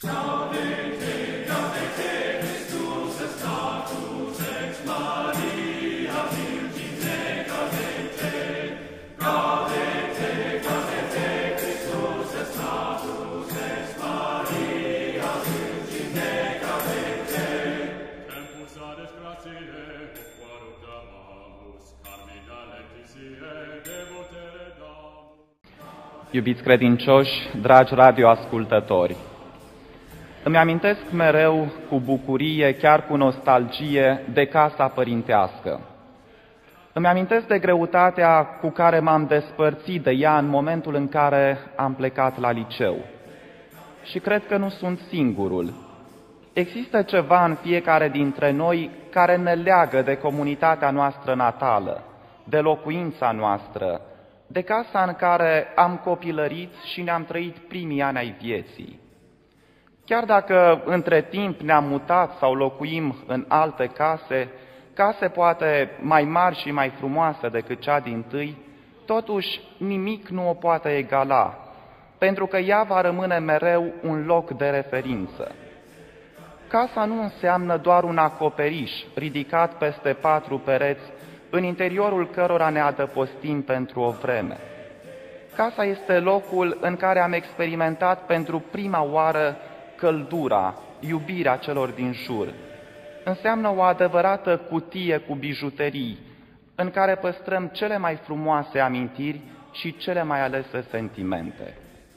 Iubiți credincioși, dragi radioascultători, îmi amintesc mereu cu bucurie, chiar cu nostalgie, de casa părintească. Îmi amintesc de greutatea cu care m-am despărțit de ea în momentul în care am plecat la liceu. Și cred că nu sunt singurul. Există ceva în fiecare dintre noi care ne leagă de comunitatea noastră natală, de locuința noastră, de casa în care am copilărit și ne-am trăit primii ani ai vieții. Chiar dacă între timp ne-am mutat sau locuim în alte case poate mai mari și mai frumoase decât cea dintâi, totuși nimic nu o poate egala, pentru că ea va rămâne mereu un loc de referință. Casa nu înseamnă doar un acoperiș ridicat peste 4 pereți, în interiorul cărora ne adăpostim pentru o vreme. Casa este locul în care am experimentat pentru prima oară căldura, iubirea celor din jur. Înseamnă o adevărată cutie cu bijuterii, în care păstrăm cele mai frumoase amintiri și cele mai alese sentimente.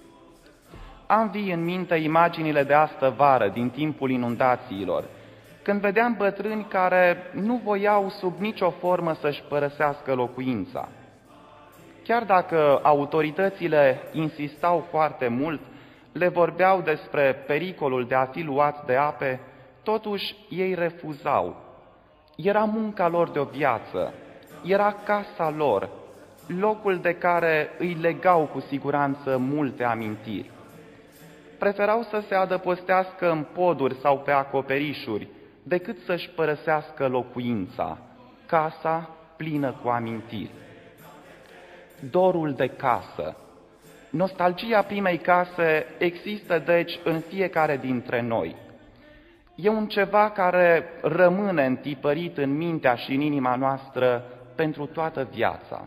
Am vii în minte imaginile de astă vară, din timpul inundațiilor, când vedeam bătrâni care nu voiau sub nicio formă să-și părăsească locuința. Chiar dacă autoritățile insistau foarte mult, le vorbeau despre pericolul de a fi luați de ape, totuși ei refuzau. Era munca lor de o viață, era casa lor, locul de care îi legau cu siguranță multe amintiri. Preferau să se adăpostească în poduri sau pe acoperișuri, decât să-și părăsească locuința, casa plină cu amintiri. Dorul de casă. Nostalgia primei case există, deci, în fiecare dintre noi. E un ceva care rămâne întipărit în mintea și în inima noastră pentru toată viața.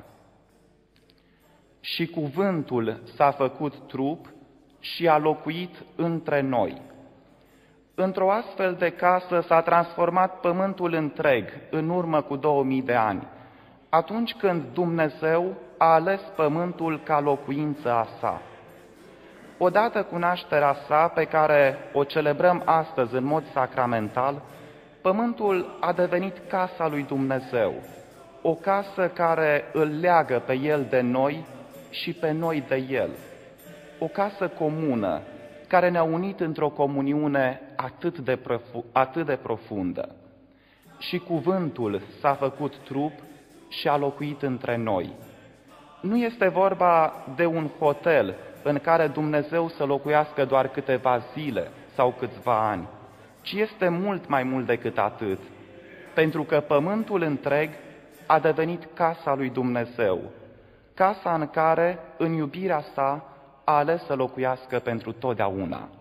Și cuvântul s-a făcut trup și a locuit între noi. Într-o astfel de casă s-a transformat pământul întreg în urmă cu 2000 de ani, atunci când Dumnezeu a ales pământul ca locuință a sa. Odată cu nașterea sa, pe care o celebrăm astăzi în mod sacramental, pământul a devenit casa lui Dumnezeu, o casă care îl leagă pe el de noi și pe noi de el, o casă comună, care ne-a unit într-o comuniune atât de profundă. Și cuvântul s-a făcut trup și a locuit între noi. Nu este vorba de un hotel în care Dumnezeu să locuiască doar câteva zile sau câțiva ani, ci este mult mai mult decât atât, pentru că pământul întreg a devenit casa lui Dumnezeu, casa în care, în iubirea sa, a ales să locuiască pentru totdeauna.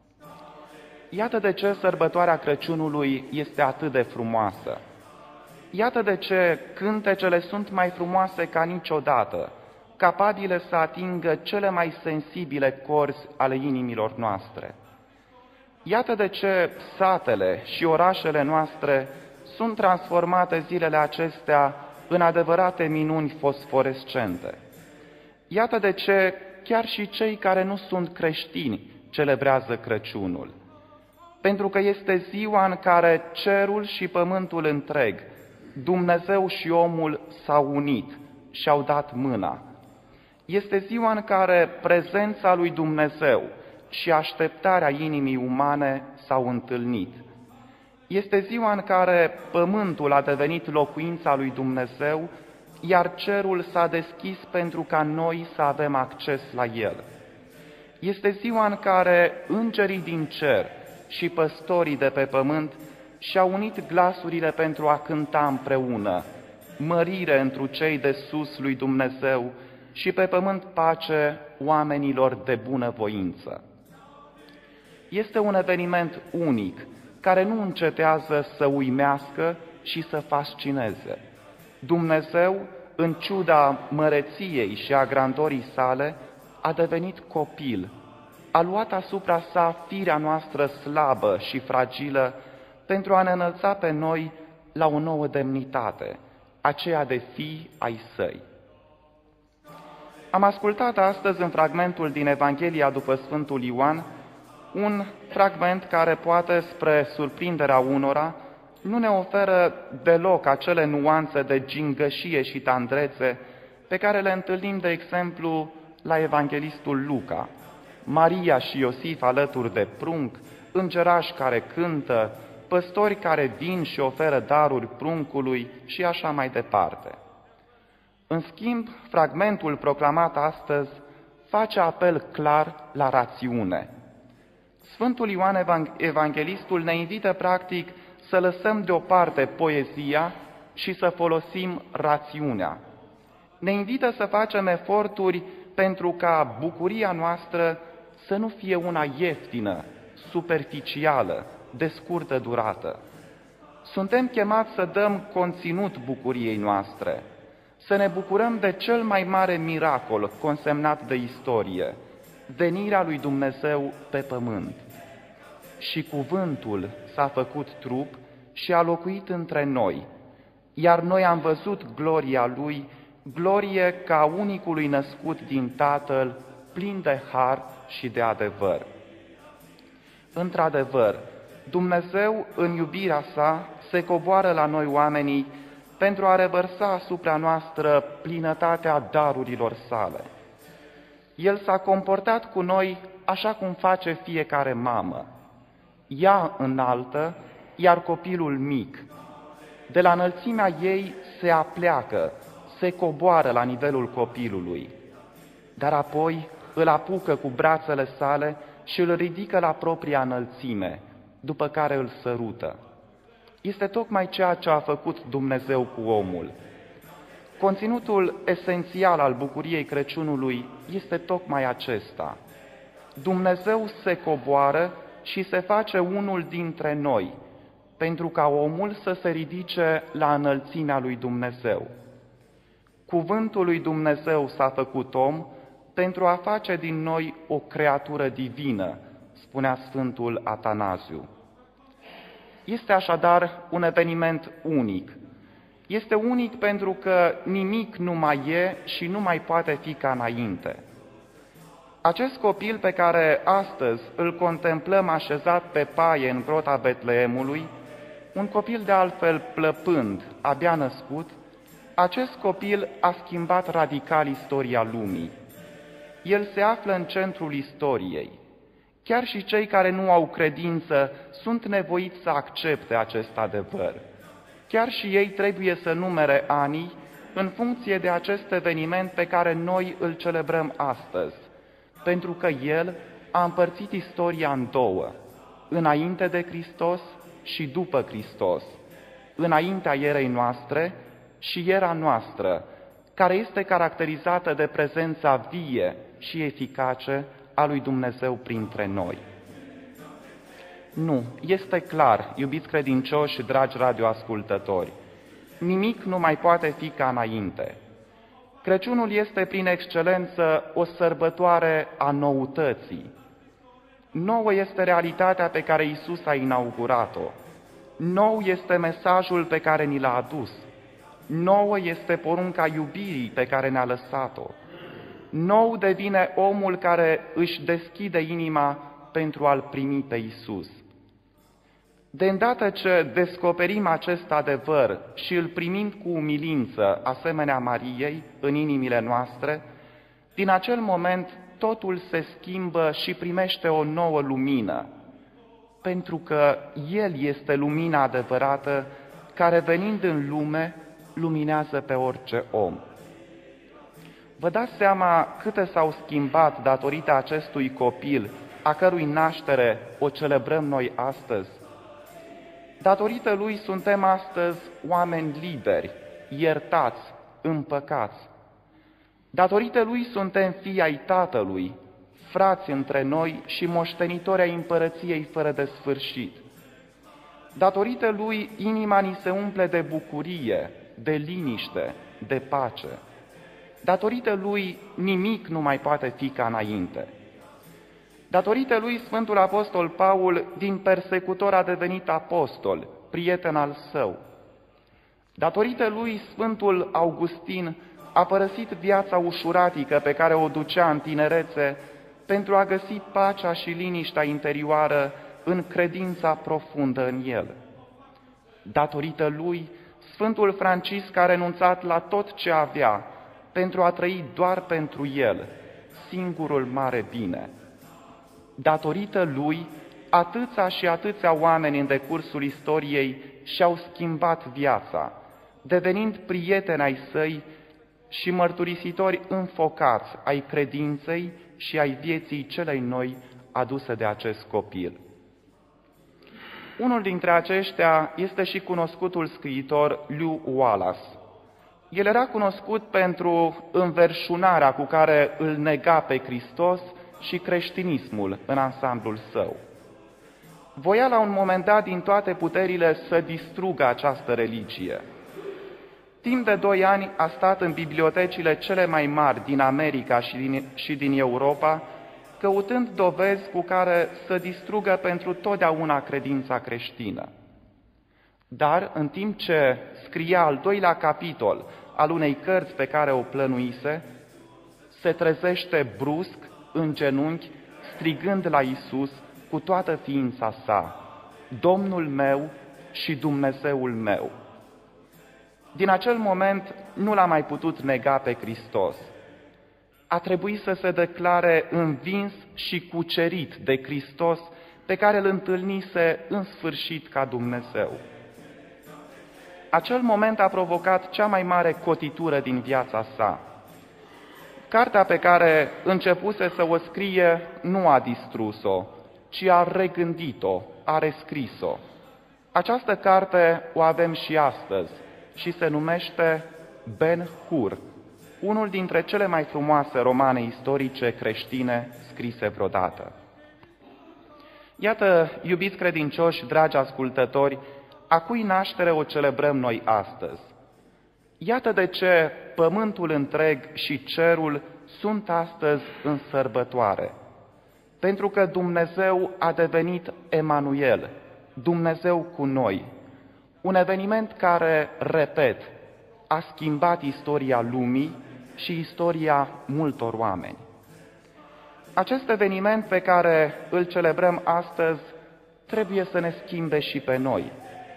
Iată de ce sărbătoarea Crăciunului este atât de frumoasă. Iată de ce cântecele sunt mai frumoase ca niciodată, capabile să atingă cele mai sensibile corzi ale inimilor noastre. Iată de ce satele și orașele noastre sunt transformate zilele acestea în adevărate minuni fosforescente. Iată de ce chiar și cei care nu sunt creștini celebrează Crăciunul, pentru că este ziua în care cerul și pământul întreg, Dumnezeu și omul s-au unit și au dat mâna. Este ziua în care prezența lui Dumnezeu și așteptarea inimii umane s-au întâlnit. Este ziua în care pământul a devenit locuința lui Dumnezeu, iar cerul s-a deschis pentru ca noi să avem acces la el. Este ziua în care îngerii din cer și păstorii de pe pământ și-au unit glasurile pentru a cânta împreună, mărire întru cei de sus lui Dumnezeu și pe pământ pace oamenilor de bună voință. Este un eveniment unic, care nu încetează să uimească și să fascineze. Dumnezeu, în ciuda măreției și a grandorii sale, a devenit copil, a luat asupra sa firea noastră slabă și fragilă pentru a ne înălța pe noi la o nouă demnitate, aceea de fii ai săi. Am ascultat astăzi în fragmentul din Evanghelia după Sfântul Ioan, un fragment care poate, spre surprinderea unora, nu ne oferă deloc acele nuanțe de gingășie și tandrețe pe care le întâlnim, de exemplu, la Evanghelistul Luca. Maria și Iosif alături de prunc, îngerași care cântă, păstori care vin și oferă daruri pruncului și așa mai departe. În schimb, fragmentul proclamat astăzi face apel clar la rațiune. Sfântul Ioan Evanghelistul ne invită practic să lăsăm deoparte poezia și să folosim rațiunea. Ne invită să facem eforturi pentru ca bucuria noastră să nu fie una ieftină, superficială, de scurtă durată. Suntem chemați să dăm conținut bucuriei noastre, să ne bucurăm de cel mai mare miracol consemnat de istorie, venirea lui Dumnezeu pe pământ. Și cuvântul s-a făcut trup și a locuit între noi, iar noi am văzut gloria lui, glorie ca unicului născut din Tatăl, plin de har și de adevăr. Într-adevăr, Dumnezeu, în iubirea sa, se coboară la noi oamenii pentru a revărsa asupra noastră plinătatea darurilor sale. El s-a comportat cu noi așa cum face fiecare mamă. Ea înaltă, iar copilul mic. De la înălțimea ei se apleacă, se coboară la nivelul copilului, dar apoi îl apucă cu brațele sale și îl ridică la propria înălțime, după care îl sărută. Este tocmai ceea ce a făcut Dumnezeu cu omul. Conținutul esențial al bucuriei Crăciunului este tocmai acesta. Dumnezeu se coboară și se face unul dintre noi, pentru ca omul să se ridice la înălțimea lui Dumnezeu. Cuvântul lui Dumnezeu s-a făcut om pentru a face din noi o creatură divină, spunea Sfântul Atanaziu. Este așadar un eveniment unic. Este unic pentru că nimic nu mai e și nu mai poate fi ca înainte. Acest copil pe care astăzi îl contemplăm așezat pe paie în grota Betleemului, un copil de altfel plăpând, abia născut, acest copil a schimbat radical istoria lumii. El se află în centrul istoriei. Chiar și cei care nu au credință sunt nevoiți să accepte acest adevăr. Chiar și ei trebuie să numere anii în funcție de acest eveniment pe care noi îl celebrăm astăzi, pentru că el a împărțit istoria în două, înainte de Hristos și după Hristos, înaintea erei noastre și era noastră, care este caracterizată de prezența vie și eficace a lui Dumnezeu printre noi. Nu, este clar, iubiți credincioși și dragi radioascultători, nimic nu mai poate fi ca înainte. Crăciunul este prin excelență o sărbătoare a noutății. Nouă este realitatea pe care Iisus a inaugurat-o. Nou este mesajul pe care ni l-a adus. Nouă este porunca iubirii pe care ne-a lăsat-o. Nou devine omul care își deschide inima pentru a-L primi pe Iisus. De îndată ce descoperim acest adevăr și îl primim cu umilință, asemenea Mariei, în inimile noastre, din acel moment totul se schimbă și primește o nouă lumină, pentru că El este lumina adevărată care, venind în lume, luminează pe orice om. Vă dați seama câte s-au schimbat datorită acestui copil, a cărui naștere o celebrăm noi astăzi? Datorită lui suntem astăzi oameni liberi, iertați, împăcați. Datorită lui suntem fii ai Tatălui, frați între noi și moștenitori ai împărăției fără de sfârșit. Datorită lui, inima ni se umple de bucurie, de liniște, de pace. Datorită lui, nimic nu mai poate fi ca înainte. Datorită lui, Sfântul Apostol Paul, din persecutor a devenit apostol, prieten al său. Datorită lui, Sfântul Augustin a părăsit viața ușuratică pe care o ducea în tinerețe pentru a găsi pacea și liniștea interioară în credința profundă în el. Datorită lui, Sfântul Francisc a renunțat la tot ce avea pentru a trăi doar pentru el, singurul mare bine. Datorită lui, atâția și atâția oameni în decursul istoriei și-au schimbat viața, devenind prieteni ai săi și mărturisitori înfocați ai credinței și ai vieții celei noi aduse de acest copil. Unul dintre aceștia este și cunoscutul scriitor Lew Wallace. El era cunoscut pentru înverșunarea cu care îl nega pe Hristos și creștinismul în ansamblul său. Voia la un moment dat din toate puterile să distrugă această religie. Timp de 2 ani a stat în bibliotecile cele mai mari din America și din Europa, căutând dovezi cu care să distrugă pentru totdeauna credința creștină. Dar, în timp ce scria al 2-lea capitol al unei cărți pe care o plănuise, se trezește brusc, în genunchi, strigând la Iisus cu toată ființa sa: Domnul meu și Dumnezeul meu! Din acel moment nu l-a mai putut nega pe Hristos. A trebuit să se declare învins și cucerit de Hristos pe care îl întâlnise în sfârșit ca Dumnezeu. Acel moment a provocat cea mai mare cotitură din viața sa. Cartea pe care începuse să o scrie nu a distrus-o, ci a regândit-o, a rescris-o. Această carte o avem și astăzi și se numește Ben-Hur, unul dintre cele mai frumoase romane istorice creștine scrise vreodată. Iată, iubiți credincioși, dragi ascultători, a cui naștere o celebrăm noi astăzi. Iată de ce pământul întreg și cerul sunt astăzi în sărbătoare. Pentru că Dumnezeu a devenit Emanuel, Dumnezeu cu noi. Un eveniment care, repet, a schimbat istoria lumii și istoria multor oameni. Acest eveniment pe care îl celebrăm astăzi trebuie să ne schimbe și pe noi.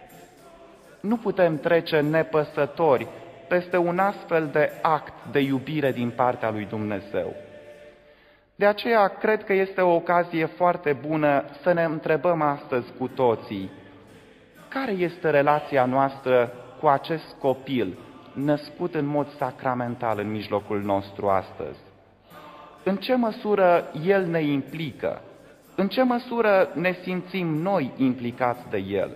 Nu putem trece nepăsători peste un astfel de act de iubire din partea lui Dumnezeu. De aceea, cred că este o ocazie foarte bună să ne întrebăm astăzi cu toții: care este relația noastră cu acest copil născut în mod sacramental în mijlocul nostru astăzi? În ce măsură el ne implică? În ce măsură ne simțim noi implicați de el?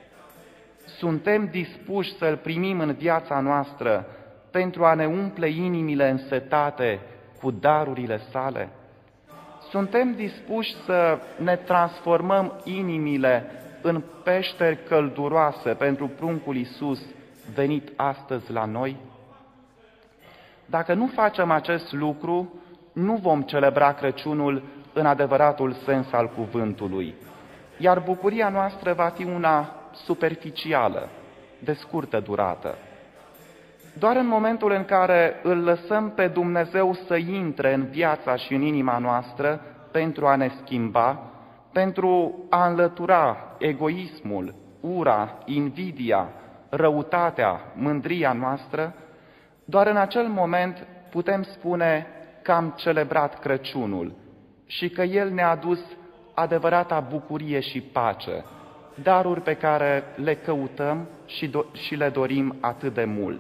Suntem dispuși să-l primim în viața noastră pentru a ne umple inimile însetate cu darurile sale? Suntem dispuși să ne transformăm inimile în peșteri călduroase pentru pruncul Iisus venit astăzi la noi? Dacă nu facem acest lucru, nu vom celebra Crăciunul în adevăratul sens al cuvântului, iar bucuria noastră va fi una superficială, de scurtă durată. Doar în momentul în care îl lăsăm pe Dumnezeu să intre în viața și în inima noastră pentru a ne schimba, pentru a înlătura egoismul, ura, invidia, răutatea, mândria noastră, doar în acel moment putem spune că am celebrat Crăciunul și că El ne-a adus adevărata bucurie și pace, daruri pe care le căutăm și le dorim atât de mult.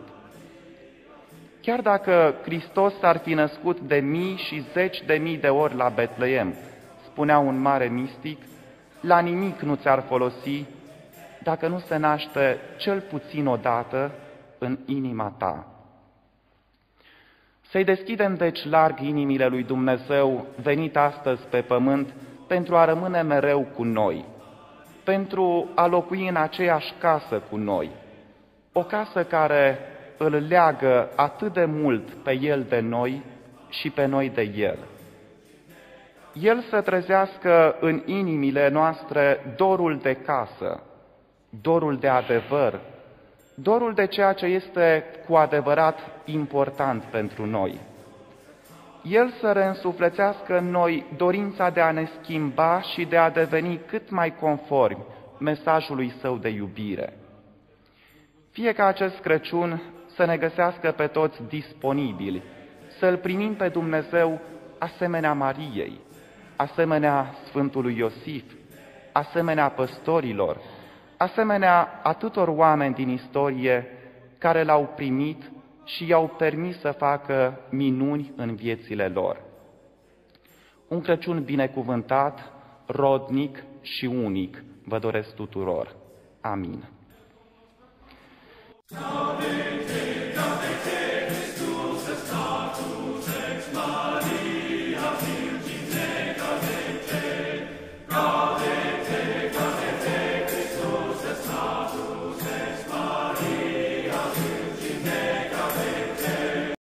Chiar dacă Hristos s-ar fi născut de mii și 10.000 de ori la Betleem, spunea un mare mistic, la nimic nu ți-ar folosi dacă nu se naște cel puțin odată în inima ta. Să-i deschidem deci larg inimile lui Dumnezeu, venit astăzi pe pământ, pentru a rămâne mereu cu noi, pentru a locui în aceeași casă cu noi, o casă care îl leagă atât de mult pe El de noi și pe noi de El. El să trezească în inimile noastre dorul de casă, dorul de adevăr, dorul de ceea ce este cu adevărat important pentru noi. El să reînsuflețească în noi dorința de a ne schimba și de a deveni cât mai conformi mesajului Său de iubire. Fie ca acest Crăciun să ne găsească pe toți disponibili, să-L primim pe Dumnezeu asemenea Mariei, asemenea Sfântului Iosif, asemenea păstorilor, asemenea atâtor oameni din istorie care L-au primit și i-au permis să facă minuni în viețile lor. Un Crăciun binecuvântat, rodnic și unic vă doresc tuturor. Amin.